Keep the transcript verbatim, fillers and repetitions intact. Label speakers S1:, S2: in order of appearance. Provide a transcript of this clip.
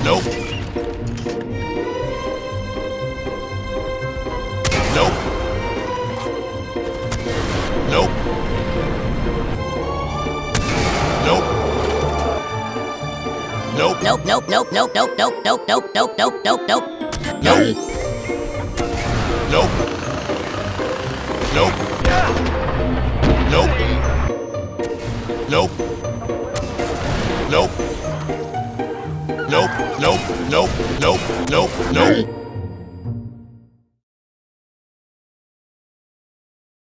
S1: Nope. Nope. Nope. Nope. Nope.
S2: Nope, nope, nope, nope, nope, nope, nope, nope, nope, nope, nope, nope.
S1: Nope. Nope. Nope. Nope. Nope. Nope. Nope. Nope. Nope. Nope. Nope. Nope.